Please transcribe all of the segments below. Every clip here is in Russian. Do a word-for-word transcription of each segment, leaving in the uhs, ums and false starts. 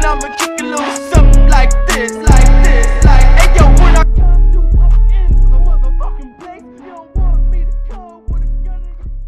I'ma kick a little something like this, like this, like. Hey yo, when I come to up in the motherfucking place, you don't want me to come with a gun.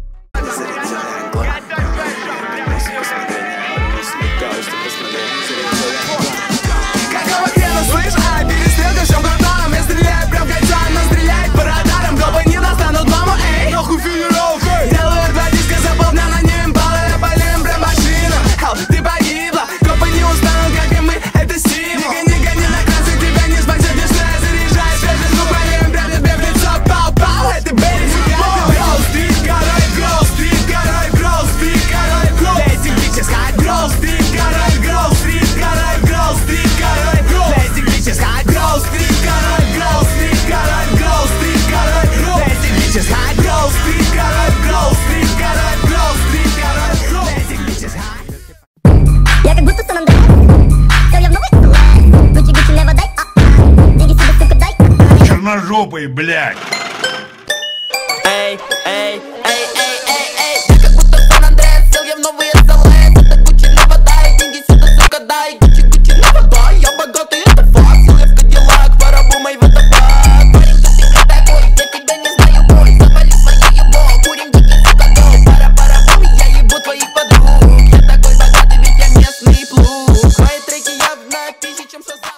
Какого хрена, слышь, ай, перестрелка всем кварталом. Я стреляю прям кольцами, но стрелять по радарам. Главы не достанут маму, эй. Нахуй федерал, эй. Делаю два диска за полдня, на ней импалы, я полем прям машинам. Хал, ты погибла, копы не устанут, как и мы, это символ. Не гони, гони на красный, тебя не спасет, лишь я заряжаю свежий звук, полем прям тебе в лицо, пау-пау. Это Берри, Гроу-стрит, король, Гроу-стрит, король, Гроу-стрит, король, Гроу. Для этих бичес хай, Гроу-стрит, король, Гроу-стрит, король, Гроу-стрит, король, Гроу. Для этих бичес хай, Гроу-стрит, король, Гроу-стрит, король, Гроу-стрит, король, Гроу. Для этих бичес хай, Гроу-стрит, король, Гроу-стрит, король, Гроу-стрит, король, Гроу. Для этих бичес хай. Я как будто Сан Андреас, все я в новый лэс. Гуччи-гуччи, нево дай, а-а. Деньги себе, сука, дай, а-а. Черножопый, блядь. Эй, эй, эй, эй, эй, эй. Я как будто Сан Андреас, сел я в новый лэс. Это Гуччи, нево дай, деньги сюда, сука, дай. Гуччи-гуччи, нево дай, я богатый, это факт. Сел я в Кадиллак, парабу мой в это бак. Парень, кто ты не такой, я тебя не знаю, бой. Завали свое ебо, курим дикий, сука, гол. Пара-пара-бум, я ебу твоих подруг. Я такой богатый, ведь я местный плуг. Мои треки явно пизже, чем Шазам.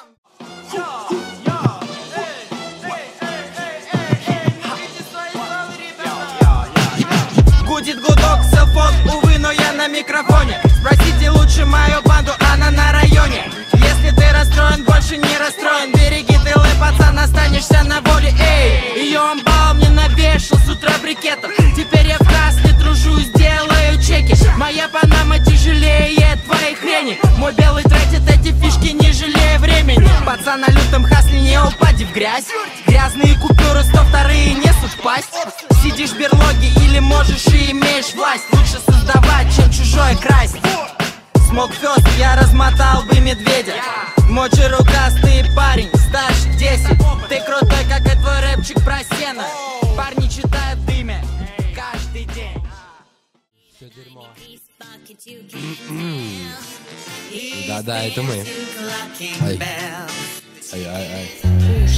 Гудит гудок, селфон, увы, но я на микрофоне. Спросите лучше мою банду, она на районе. Если ты расстроен, больше не расстроен. Береги тылы, пацан, останешься на воле. Эй, ее амбал мне навешал с утра брикетом. Теперь я в красный тружусь, делаю чеки. Моя панама тяжелее твоей хрени. Мой белый тратит эти фишки, не жалея времени. Пацан на лютом хасле, не упади в грязь. Грязные купюры, сто вторые несут в пасть. Сидишь в берлоге или можешь и имеешь власть. Лучше создавать, чем чужое красть. Смокфест, я размотал бы медведя. Мочи рукастый парень, стаж десять. Ты крутой, как и твой рэпчик про сено. Парни читают имя каждый день. Все дерьмо. Да-да, это мы. Ай. Ай, ай, ай.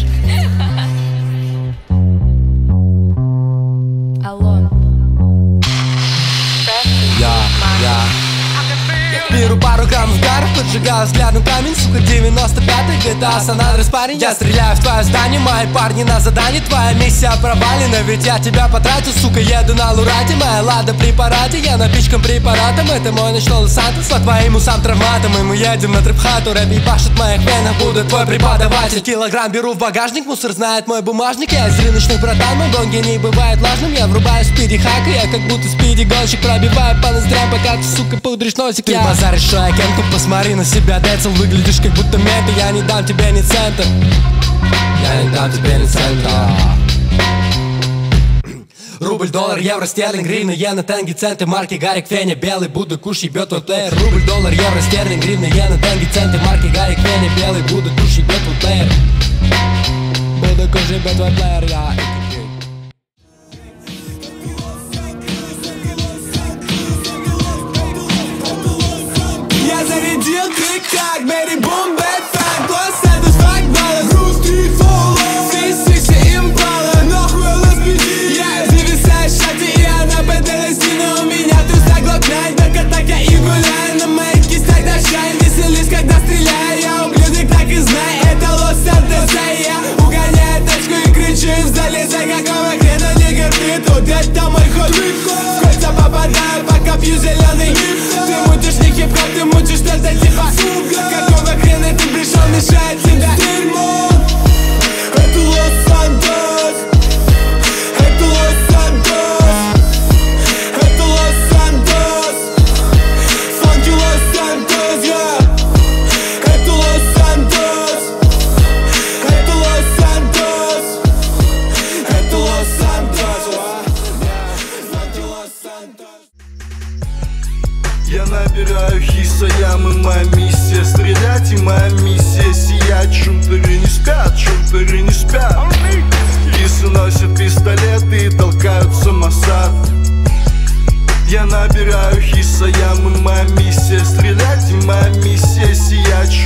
Алло. Я, я беру пару граммов гаров, поджигаю взглядом камень. Сука, девяносто пятый, джи ти эй San Andreas, парень. Я стреляю в твое здание, мои парни на задании. Твоя миссия провалена, ведь я тебя потратил. Сука, еду на Лурате, моя лада при параде. Я напичкан препаратом, это мой ночной Лос-Сантос. По твоим усам травматом, и мы едем на трип-хату. Рэп ебашит в моих венах, буду твой преподаватель. Килограмм беру в багажник, мусор знает мой бумажник. Я из рыночных братан, мой гонги не бывает влажным. Я врубаю спиди-хак, я как будто спиди-гонщик. Пробиваю по ноздрям, пока ты, сука, пудришь носик. Я базаришь, что я кенту, посмотри на себя, Децл. Выглядишь как будто мента, я не дам тебе ни цента. Я не дам тебе ни цента. Рубль, доллар, евро, стерлинг, гривна, иена, тенге, центы, марки, Гарик, Феня, белый, Будда, куш, ебет твой плеер. Рубль, доллар, евро, стерлинг, гривна, иена, тенге, центы, марки, Гарик, Феня, белый, Будда, куш, ебет твой плеер. Будда, куш, ебет твой плеер, я. Я зарядил, ты как Мэри Бум, Бэтфэн, класс, это факт, балла, Ру-стрит, фоллоу, три-сиксти, импала, нахуй эл эс пи ди. Я зависаю в шате, и она пыталась, но у меня трусак глотнать. Так так я и гуляю, на моих кистях дождяй. Веселись, когда стреляю, я ублюдок, так и знай. Это Лос-Сантос, я угоняю тачку и кричу в зале. За какого хрена, нигер, ты тут, это мой ход. В кольца попадаю, пока пью зеленый. Ты мутишь не хип-хоп, ты мутишь что-то типа какого хрена ты пришел мешать тебя? Дерьмо, это Лос-Сантос, это Лос-Сантос, это Лос-Сантос, фанки Лос-Сантос, я. Это Лос-Сантос, это Лос-Сантос, это Лос-Сантос, фанки Лос-Сантос. Я набираю хиса, ямы, моя миссия стрелять, и моя миссия сиять. Шутеры не спят, шутеры не спят. Кисы носят пистолеты и толкаются Моссад. Я набираю хиса, ямы, моя миссия стрелять, и моя миссия сиять.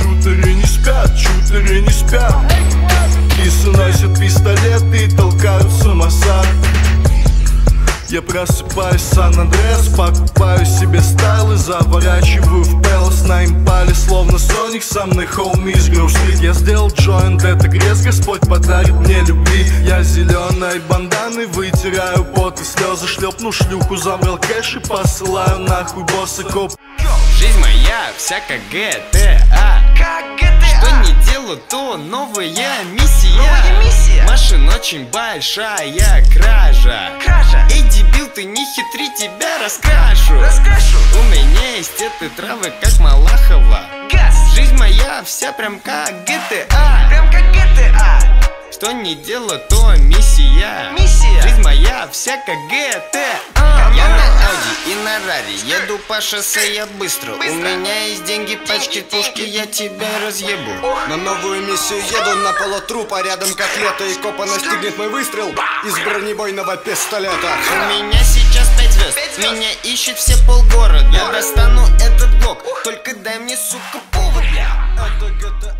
просыпаюсь Сан-Андреас, покупаю себе стайлы, заворачиваю в Пелос на импале, словно Соник, со мной хоуми из Гроув-стрит. Я сделал джойнт, это крест, Господь подарит мне любви. Я зеленой банданой вытираю пот и слезы, шлепну шлюху, забрал кэш и посылаю нахуй босса коп. Жизнь моя вся как джи ти эй. Что не делаю, то новая миссия. Новая миссия. Машин очень большая кража. Кража. Эй, дебил, ты не хитри, тебя раскрашу. Раскрашу. У меня есть этой травы, как Малахова. Газ. Жизнь моя вся прям как джи ти эй. Прям как джи ти эй. Что не делаю, то миссия. Миссия. Жизнь моя вся как джи ти эй. Я на Ауди и на Рари, еду по шоссе я быстро. У меня есть деньги, пачки, пушки, я тебя разъебу. На новую миссию еду на полутрупа, рядом как лето, и копа настигнет мой выстрел из бронебойного пистолета. У меня сейчас пять звезд, меня ищут все полгорода. Я достану этот блок, только дай мне, сука, повод. Это джи ти эй.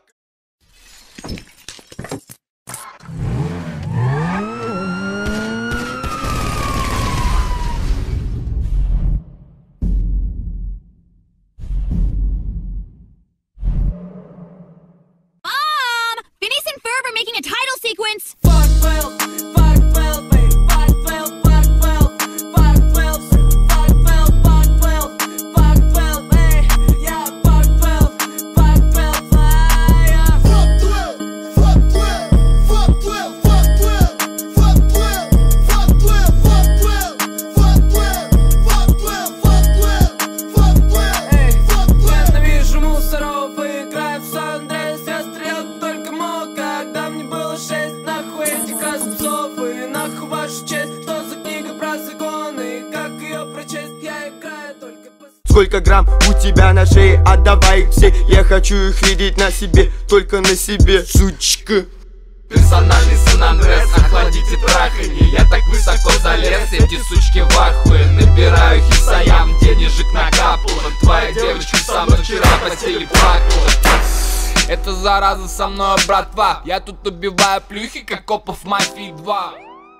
Making a title sequence. Fuck twelve, fuck twelve, baby, fuck twelve, fuck twelve, fuck twelve, fuck twelve, fuck twelve, fuck twelve, hey, yeah, fuck twelve, fuck twelve, yeah. Fuck twelve, fuck twelve, fuck twelve, fuck twelve, fuck twelve, fuck twelve, fuck twelve, fuck twelve, fuck twelve, fuck twelve, fuck twelve, hey, fuck twelve. Я вижу мусоров и играю в Сан-Андреас, я стрелял только мог, когда мне было шесть. Нахуй этих разумцов и нахуй вашу честь. Что за книга про законы, как ее прочесть? Я играю только по... Сколько грамм у тебя на шее, отдавай их все. Я хочу их видеть на себе, только на себе, сучка. Персональный Сан-Андреас, охладите траханье. Я так высоко залез, эти сучки в ахуе. Набираю хисаям, денежек накапало. Твоя девочка со мной вчера в постели плакала. Это зараза со мной, братва. Я тут убиваю плюхи, как копов Мафии два.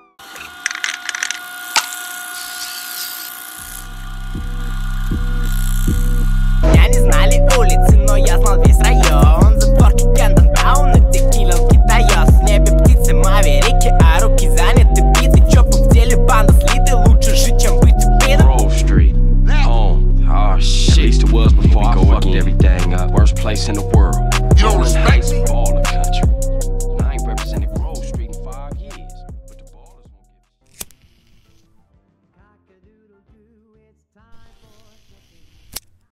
Меня не знали улицы, но я знал весь район. Затворки Кентон-тауна, где киллер китаёс. В небе птицы, маверики, а руки заняты биты. Чопы в деле, банда слиты, лучше жить, чем быть убитым. Grove-Street, home, oh shit, it was before I fucked everything up. Worst place in the world.